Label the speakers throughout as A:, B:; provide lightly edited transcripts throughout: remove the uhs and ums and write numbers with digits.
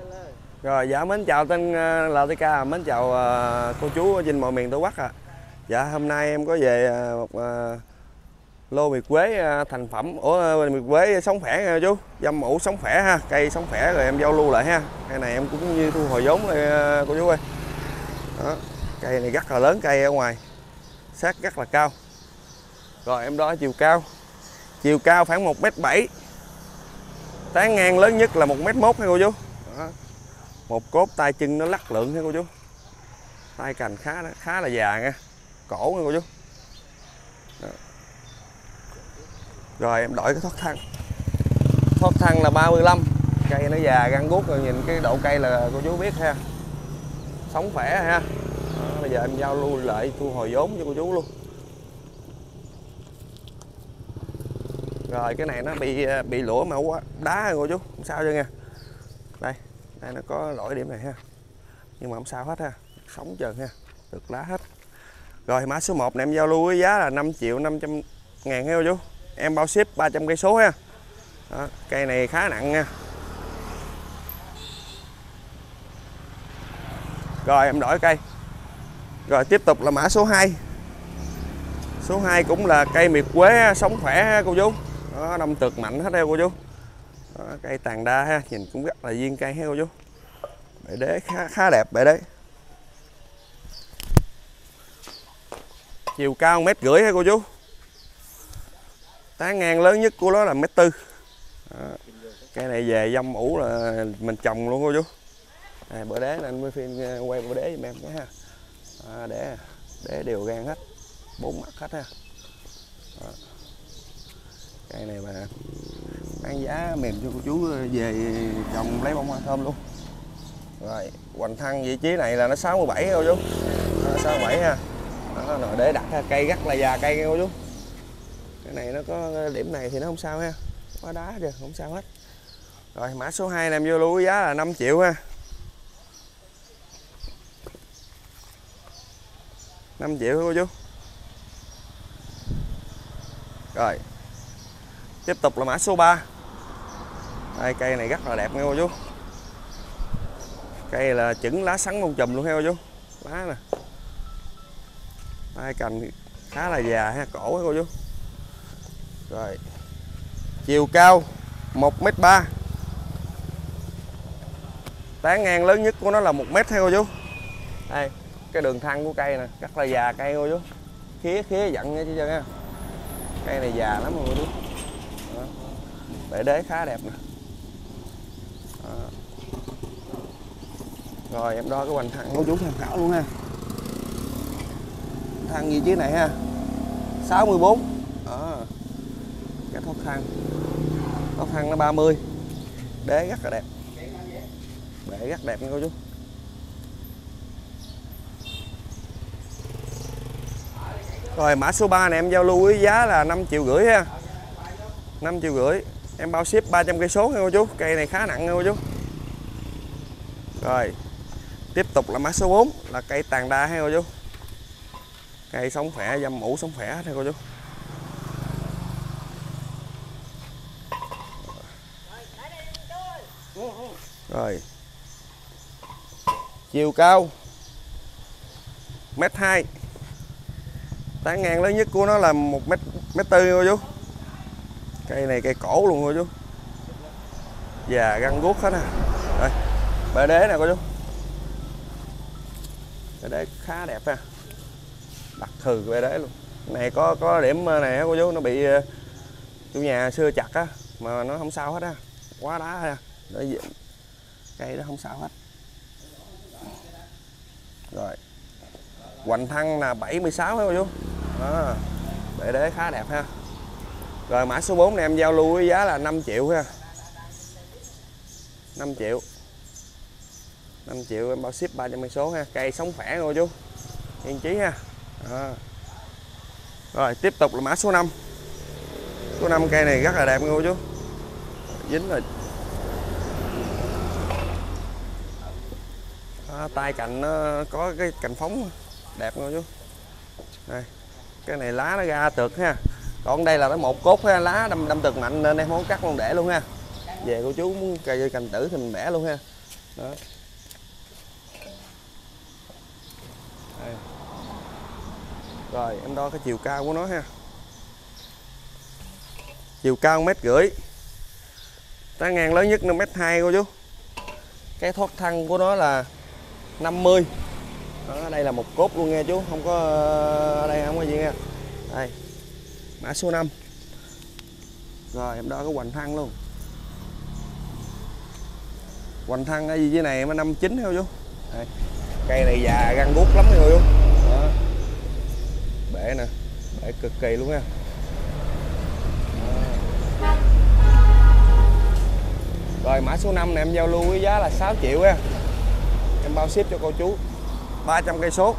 A: Rồi dạ mến chào tên LTK, mến chào cô chú ở trên mọi miền Tổ Quốc à. Dạ hôm nay em có về một lô miệt quế thành phẩm miệt quế sống khỏe nha chú, dâm mũ sống khỏe ha, cây sống khỏe rồi em giao lưu lại ha. Cây này em cũng như thu hồi vốn đây cô chú ơi. Đó, cây này rất là lớn, cây ở ngoài sát rất là cao. Rồi em đo chiều cao khoảng 1m7, tán ngang lớn nhất là 1m1 ha cô chú. Đó. Một cốt tay chân nó lắc lượn ha cô chú, tay cành khá là già nha, cổ nha cô chú. Đó. Rồi em đổi cái thoát thân là 35, cây nó già găng guốc rồi, nhìn cái độ cây là cô chú biết ha, sống khỏe ha. Đó, bây giờ em giao lưu lại thu hồi vốn cho cô chú luôn. Rồi cái này nó bị lũa màu đá cô chú, không sao chứ nha. Đây nó có lỗi điểm này ha, nhưng mà không sao hết ha, sống trơn ha, được lá hết. Rồi mã số 1 này em giao lưu với giá là 5.500.000 ha cô chú, em bao ship 300 cây số ha. Đó, cây này khá nặng nha. Rồi em đổi cây. Rồi tiếp tục là mã số 2. Số 2 cũng là cây miệt quế sống khỏe ha cô chú. Đó, đâm tược mạnh hết ha cô chú. Đó, cây tàn đa ha, nhìn cũng rất là duyên cây ha cô chú. Bệ đế khá đẹp bệ đế. Chiều cao 1,5 m ha cô chú. Tán ngang lớn nhất của nó là 1,4 m. Cây này về dâm ủ là mình trồng luôn cô chú. Đây, bệ đế là anh mới phiên quay bệ đế giùm em cái ha. Đế đều gan hết, 4 mặt hết ha. Đó. Cây này mà bán giá mềm cho cô chú về trồng lấy bông hoa thơm luôn. Rồi hoành thân vị trí này là nó 67 cô chú, 67 ha. Đó, rồi để đặt ha. Cây rất là già cây nha cô chú. Cái này nó có điểm này thì nó không sao ha, quá đá kìa, không sao hết. Rồi mã số 2 này em vô lưu giá là 5 triệu ha, 5 triệu cô chú. Rồi tiếp tục là mã số 3. Đây, cây này rất là đẹp nha cô chú. Cây là chững lá sắn bông chùm luôn ha cô chú. Lá nè, tay cành khá là già ha, cổ ha cô chú. Rồi chiều cao 1m3, tán ngang lớn nhất của nó là 1 m ha cô chú. Đây cái đường thân của cây nè, rất là già cây cô chú, khía dặn nha chứ ha. Cây này già lắm rồi cô chú. Đó. Bệ đế khá đẹp nè. Đó. Rồi em đo cái hoành thân của chú tham khảo luôn ha. Thân vị trí này ha, 64. Đó. Cái thoát thân nó 30, đế rất là đẹp, bệ rất đẹp nha cô chú. Rồi mã số 3 này em giao lưu với giá là 5,5 triệu ha, 5,5 triệu, em bao ship 300 cây số nha cô chú. Cây này khá nặng nha cô chú. Rồi tiếp tục là mã số 4 là cây tàn đa ha cô chú. Cây sống khỏe, dâm mũ sống khỏe hết ha cô chú. Rồi chiều cao 1m2, tán ngang lớn nhất của nó là 1m4 cô chú. Cây này cây cổ luôn cô chú, già găng guốc hết à. Rồi bệ đế nè cô chú, bệ đế khá đẹp ha, đặc thừ bệ đế luôn. Này có điểm này cô chú, nó bị chủ nhà xưa chặt á mà nó không sao hết á, quá đá ha. Cây đó không sao hết. Rồi hoành thân là 76 cô chú. Đó, bệ đế khá đẹp ha. Rồi mã số 4 này em giao lưu với giá là 5 triệu ha, 5 triệu, 5 triệu em bao ship 300 cây số ha. Cây sống khỏe cô chú, yên chí ha. Đó. Rồi tiếp tục là mã số 5. Số 5 cây này rất là đẹp cô chú, dính rồi. Đó, tay cành nó có cái cành phóng đẹp cô chú. Đây cái này lá nó ra tược ha, còn đây là nó một cốt ha, lá đâm tược mạnh nên em không cắt luôn để luôn ha. Về cô chú muốn cây cành tử thì mình bẻ luôn ha. Đó. Đây. Rồi em đo cái chiều cao của nó ha. Chiều cao 1,5 m. Tán ngang lớn nhất 5,2 m cô chú. Cái thoát thân của nó là 50. Đó, đây là một cốt luôn nghe chú, không có ở đây không có gì nha. Đây. Mã số 5. Rồi em đo cái hoành thân luôn. Hoành thân ở dưới này mà 59 theo chú. Đây. Cây này già găng guốc lắm rồi chú. Đó. Bể nè, bể cực kỳ luôn nha. Rồi mã số 5 này em giao lưu với giá là 6 triệu nha. Em bao ship cho cô chú 300 cây số.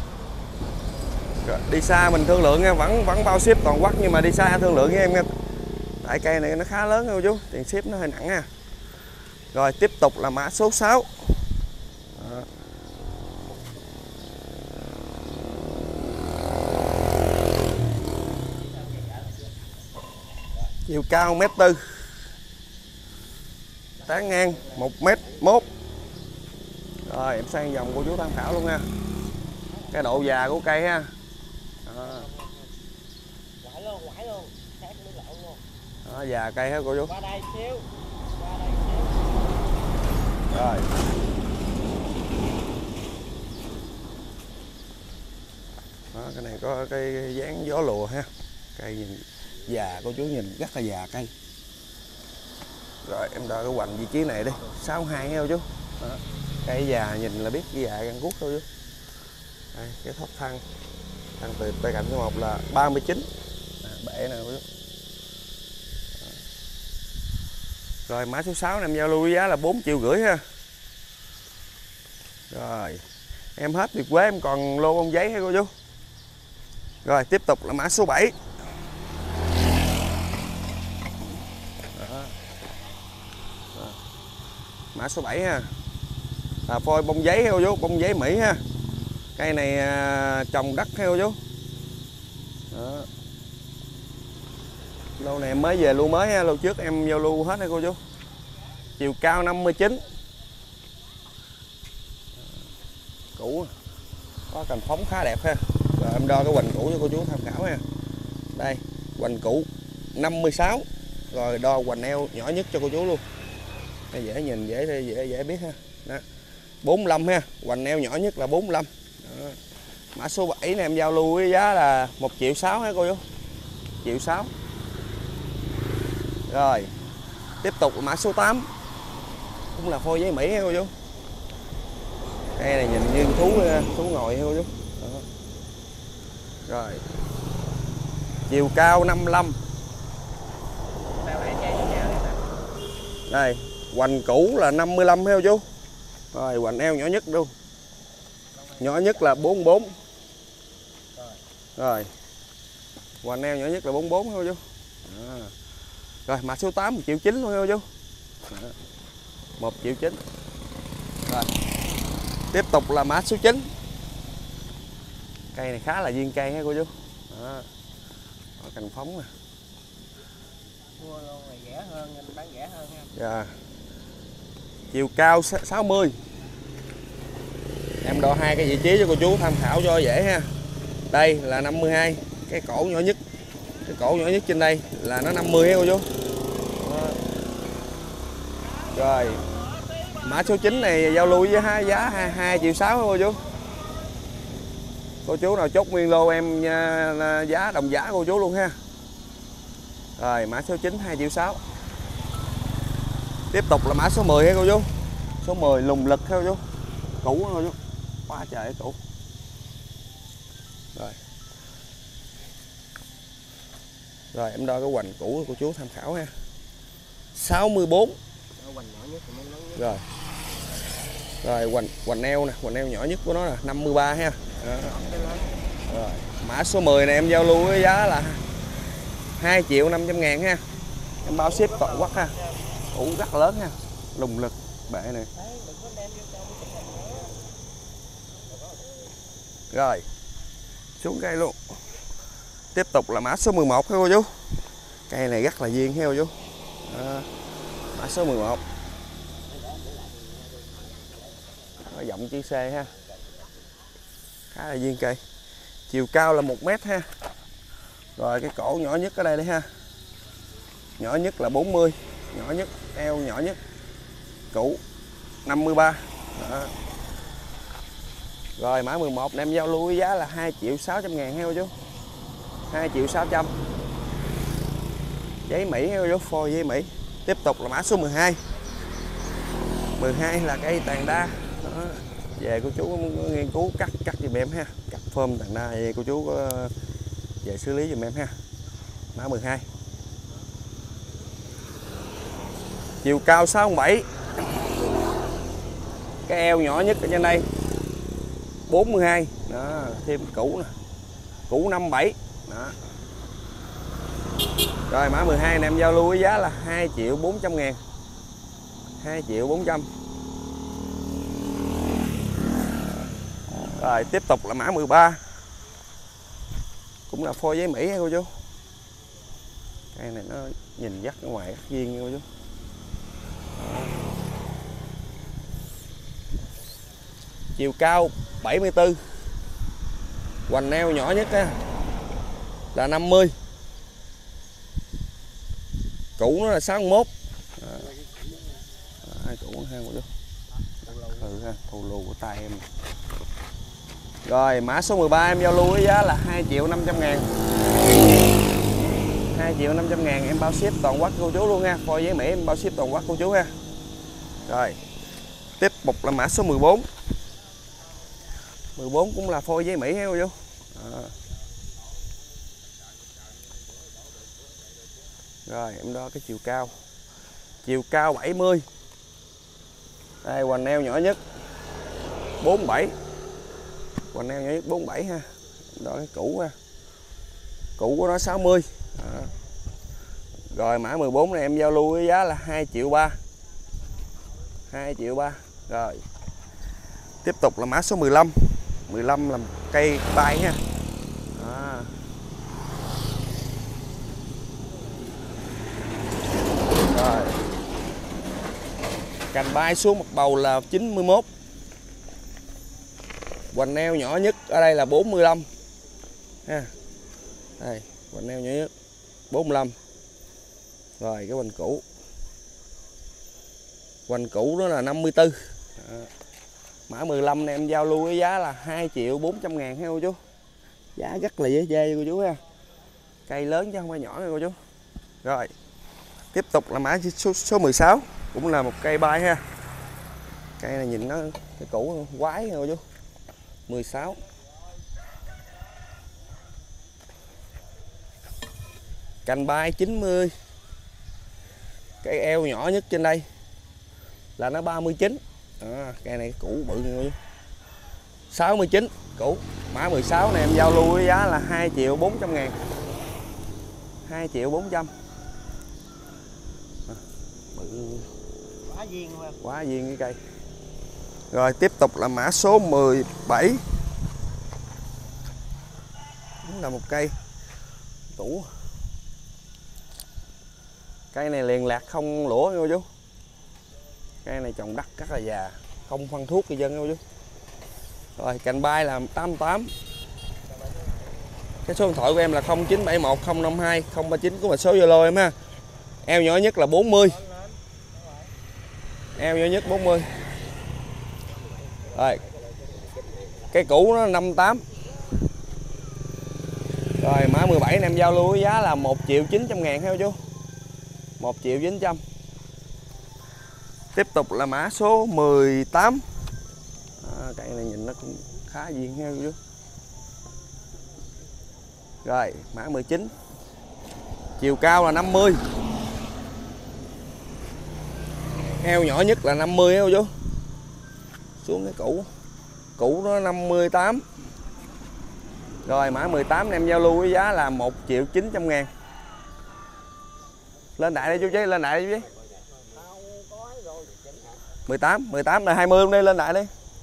A: Đi xa mình thương lượng nha, vẫn bao ship toàn quốc, nhưng mà đi xa thương lượng với em nha. Tại cây này nó khá lớn cô chú, tiền ship nó hơi nặng nha. Rồi tiếp tục là mã số 6. Đó. Chiều cao 1,4 m. Tán ngang 1,1 m. Rồi em sang vòng cô chú tham khảo luôn nha. Cái độ già của cây ha. Đó. Đó, già cây ha cô chú. Rồi. Đó, cái này có cái dáng gió lùa ha. Cây nhìn già cô chú, nhìn rất là già cây. Rồi em đo cái hoành vị trí này đi, 62 ha cô chú. Đó. Cây già nhìn là biết già găng guốc thôi chú. Đây, cái thoát thân từ tay cạnh số 1 là 39. Bể nè cô chú. Rồi mã số 6 này em giao lưu với giá là 4,5 triệu ha. Rồi em hết việc quế, em còn lô bông giấy ha cô chú. Rồi tiếp tục là mã số 7. Đó. Đó. Mã số 7 ha. Phôi bông giấy ha cô chú, bông giấy Mỹ ha. Cây này trồng đất ha cô chú. Đó. Lô này em mới về lưu mới ha, lô trước em giao lưu hết ha cô chú. Chiều cao 59. Cũ có cành phóng khá đẹp ha. Rồi em đo cái hoành cũ cho cô chú tham khảo ha. Đây, hoành cũ 56. Rồi đo hoành eo nhỏ nhất cho cô chú luôn. Dễ nhìn, dễ biết ha. Đó. 45 ha, hoành eo nhỏ nhất là 45. Đó. Mã số 7 này em giao lưu với giá là 1,6 triệu ha cô chú. 1,6 triệu. Rồi tiếp tục là mã số 8. Cũng là phôi giấy Mỹ ha cô chú. Cây này nhìn như thú ngồi ha cô chú. Đó. Rồi chiều cao 55. Đây, hoành cũ là 55 ha cô chú. Rồi hoành eo nhỏ nhất luôn. Nhỏ nhất là 44. Rồi hoành eo nhỏ nhất là 44 ha cô chú. Đó. Rồi mã số 8 1,9 triệu luôn cô chú. 1,9 triệu. Rồi. Tiếp tục là mã số 9. Cây này khá là duyên cây ha cô chú. Đó. Có cành phóng nè.
B: Mua luôn này rẻ hơn, nên bán rẻ hơn ha.
A: Dạ. Chiều cao 60. Em đo hai cái vị trí cho cô chú tham khảo cho dễ ha. Đây là 52, cái cổ nhỏ nhất. Cái cổ nhỏ nhất trên đây là nó 50 ha cô chú. Đó. Rồi mã số 9 này giao lưu với giá 2,6 triệu cô chú. Cô chú nào chốt nguyên lô em giá đồng giá cô chú luôn ha. Rồi mã số 9 2,6 triệu. Tiếp tục là mã số 10 ha cô chú. Số 10 lùng lực ha cô chú. Cũ ha cô chú. Quá trời cũ. Rồi. Rồi em đo cái hoành cũ của cô chú tham khảo ha. 64. Rồi. Rồi hoành eo nè, hoành eo nhỏ nhất của nó là 53 ha. Đó. Rồi, mã số 10 này em giao lưu với giá là 2.500.000 ha. Em bao ship toàn quốc ha. Củ rất lớn ha. Lùng lực bệ này. Rồi. Xuống cây luôn. Tiếp tục là mã số 11 ha cô chú. Cây này rất là duyên ha cô chú. Đó. Mã số 11. Có giọng chữ C ha. Khá là duyên cây. Chiều cao là 1 mét ha. Rồi cái cổ nhỏ nhất ở đây đấy ha. Nhỏ nhất là 40, nhỏ nhất, eo nhỏ nhất. Cũ 53. Đó. Rồi mã 11 em giao lưu với giá là 2.600.000 heo chú. 2.600.000. Giấy Mỹ heo chú, phôi giấy Mỹ. Tiếp tục là mã số 12. 12 là cây tàn đa. Đó. Về cô chú nghiên cứu cắt giùm em ha. Cắt phơm tàn đa về cô chú có về xử lý giùm em ha. Mã 12. Chiều cao 67. Cái eo nhỏ nhất ở trên đây 42. Đó, thêm cũ nè. Cũ 57. Đó. Rồi mã 12 này em giao lưu với giá là 2.400.000. 2.400.000. Rồi tiếp tục là mã 13. Cũng là phôi giấy Mỹ ha cô chú. Cây này nó nhìn dắt ở ngoài rất duyên nha cô chú. Chiều cao 74. Hoành eo nhỏ nhất á là 50. Cũ nó là 61. Cũ ha cô chú. Ha, thù lù của tay em. Rồi mã số 13 em giao lưu với giá là 2.500.000. 2.500.000 em bao ship toàn quốc cô chú luôn nha. Phôi giấy Mỹ em bao ship toàn quốc cô chú ha. Rồi tiếp tục là mã số 14. 14 cũng là phôi giấy Mỹ ha cô chú. Rồi em đo cái chiều cao. Chiều cao 70. Đây hoành eo nhỏ nhất 47. Hoành eo nhỏ nhất 47 ha. Đo cái cũ ha. Cũ của nó 60. Đó. Rồi mã 14 này em giao lưu với giá là 2.300.000. 2.300.000. Rồi tiếp tục là mã số 15. 15 là cây bay ha. Đó. Rồi cành bay xuống mặt bầu là 91. Hoành eo nhỏ nhất ở đây là 45 ha. Đây hoành eo nhỏ nhất 45. Rồi cái hoành cũ. Hoành cũ đó là 54. Đó. Mã 15 này em giao lưu với giá là 2.400.000 ha cô chú. Giá rất là dễ chê cô chú ha. Cây lớn chứ không phải nhỏ nha cô chú. Rồi tiếp tục là mã số 16. Cũng là một cây bay ha. Cây này nhìn nó cái cũ quái nha cô chú. 16. Cành bay 90. Cái eo nhỏ nhất trên đây là nó 39. Đó, cây này cũ bự nha cô chú. 69 cũ. Mã 16 này em giao lưu với giá là 2.400.000. 2.400.000. Bự
B: quá duyên luôn.
A: Quá duyên cái cây. Rồi tiếp tục là mã số 17. Cũng là một cây cũ. Cây này liền lạc không lũa nha cô chú. Cây này trồng đất rất là già, không phân thuốc người dân nha cô chú. Rồi cành bay là 88. Cái số điện thoại của em là 0971 052 039 của một số Zalo em ha. Eo nhỏ nhất là 40. Eo nhỏ nhất 40. Rồi cái cũ nó 58. Rồi mã 17 em giao lưu với giá là 1.900.000 ha chú. 1.900.000. Tiếp tục là mã số 18. Cây này nhìn nó cũng khá duyên ha chú. Rồi mã 19. Chiều cao là 50. Eo nhỏ nhất là 50 ha chú. Xuống cái cũ. Cũ nó 58. Rồi mã 18 em giao lưu với giá là 1.900.000. Lên đại đây chú Chí, lên đại đây chú Chí. 18 là 20 luôn đi, lên đại đi.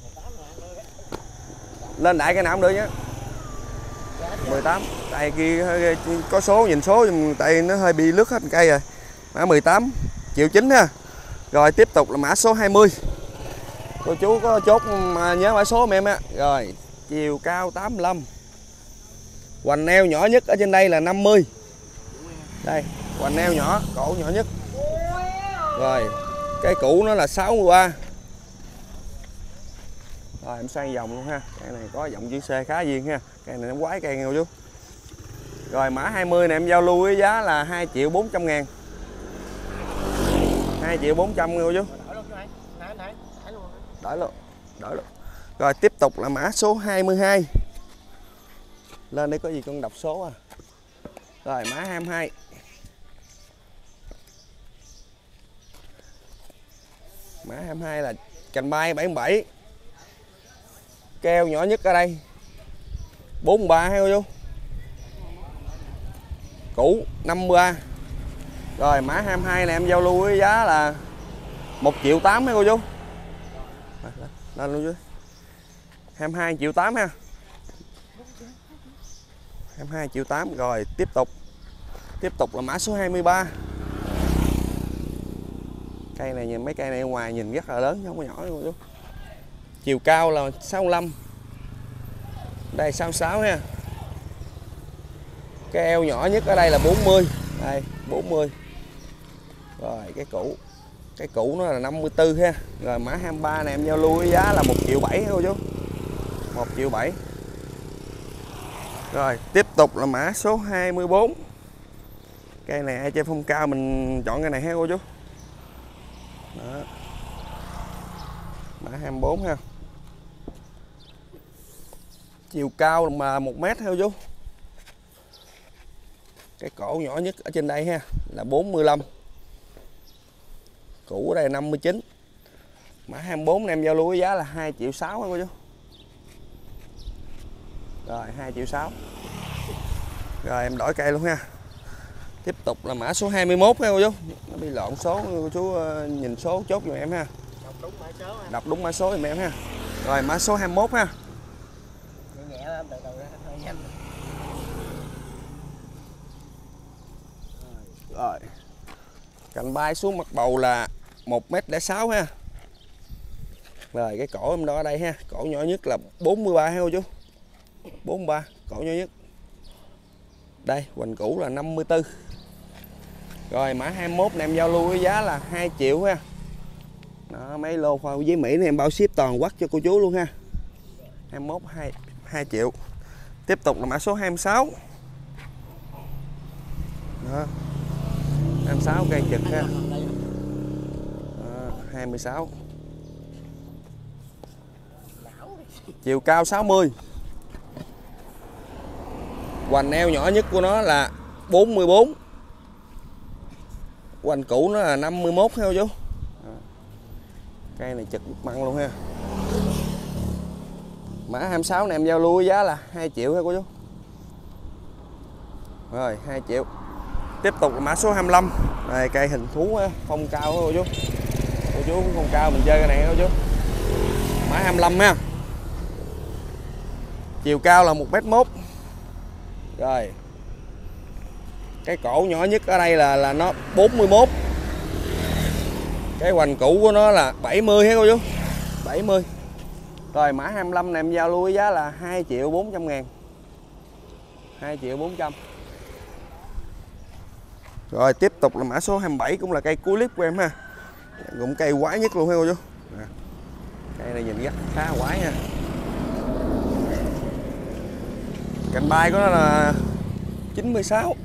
A: Lên đại cái nào cũng được nhé. 18. Tay kia có số, nhìn số tay nó hơi bị lướt hết cây rồi. Mã 18 1.900.000 ha. Rồi tiếp tục là mã số 20. Cô chú có chốt mà nhớ mã số em á. Rồi, chiều cao 85. Hoành eo nhỏ nhất ở trên đây là 50. Đây, hoành eo nhỏ, cổ nhỏ nhất. Rồi, cái cũ nó là 63. Rồi em xoay vòng luôn ha. Cây này có giọng chữ C khá duyên ha. Cây này nó quái cây nghe cô chú. Rồi mã 20 này em giao lưu với giá là 2.400.000. 2.400.000 cô chú. Đợi luôn. Đợi luôn. Rồi tiếp tục là mã số 22. Lên đây có gì con đọc số à. Rồi mã 22. Mã 22 là cành bay 77. Keo nhỏ nhất ở đây 43 hay cô chú. Cũ 53. Rồi mã 22 này em giao lưu với giá là 1.800.000 hay cô chú. Lên luôn chứ. 22.800.000 ha. 22.800.000. Rồi tiếp tục là mã số 23. Cây này nhìn mấy cây này ở ngoài nhìn rất là lớn chứ không có nhỏ đâu chú. Chiều cao là 65. Đây 66 ha. Cái eo nhỏ nhất ở đây là 40. Đây 40. Rồi cái cũ nó là 54 ha. Rồi mã 23 này em giao lưu với giá là 1.700.000 cô chú. 1.700.000. Rồi tiếp tục là mã số 24. Cây này ai chơi phong cao mình chọn cây này ha cô chú. Đó. Mã 24 ha. Chiều cao mà 1 mét theo chú. Cái cổ nhỏ nhất ở trên đây ha là 45. Cũ ở đây là 59. Mã 24 em giao lưu với giá là 2.600.000 cô chú. Rồi 2.600.000. Rồi em đổi cây luôn ha. Tiếp tục là mã số 21 ha cô chú. Nó bị lộn số cô chú nhìn số chốt giùm em ha. Đọc đúng mã số giùm em ha. Rồi mã số 21 ha. Rồi. Cành bay xuống mặt bầu là 1m06 ha. Rồi cái cổ em đó ở đây ha, cổ nhỏ nhất là 43 ha cô chú. 43, cổ nhỏ nhất. Đây, hoành cũ là 54. Rồi mã 21 này em giao lưu với giá là 2 triệu ha. Đó, mấy lô khoa với Mỹ này em bao ship toàn quốc cho cô chú luôn ha. 21 2 triệu. Tiếp tục là mã số 26. Đó. 26 cây trực ha. Đó, 26. Chiều cao 60. Hoành eo nhỏ nhất của nó là 44. Hoành cũ nó là 51 theo chú. Cây này trực mặn luôn ha. Mã 26 này em giao lưu với giá là 2 triệu ha cô chú. Rồi 2 triệu. Tiếp tục là mã số 25. Đây cây hình thú phong cao cô chú. Cô chú phong cao mình chơi cái này cô chú. Mã 25 ha. Chiều cao là 1m1. Rồi. Cái cổ nhỏ nhất ở đây là nó 41. Cái hoành cũ của nó là 70 ha cô chú. 70. Rồi mã 25 này em giao lưu với giá là 2.400.000. 2.400.000. Rồi tiếp tục là mã số 27 cũng là cây cuối clip của em ha. Cũng cây quái nhất luôn ha cô chú. Cây này nhìn rất khá quái nha. Cành bay của nó là 96.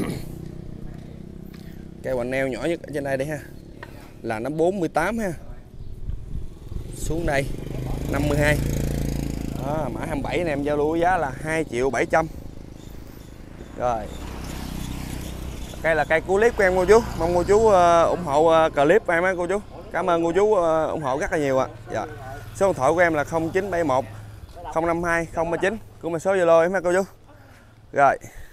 A: Cây hoành neo nhỏ nhất ở trên đây đây ha. Là nó 48 ha. Xuống đây 52. Đó, mã 27 này em giao lưu với giá là 2.700.000. Rồi. Cây là cây cuối clip của em cô chú. Mong cô chú ủng hộ clip của em á cô chú. Cảm ơn cô chú ủng hộ rất là nhiều ạ. Dạ. Số điện thoại của em là 0971 052 039 cũng là số Zalo em ha cô chú. Rồi.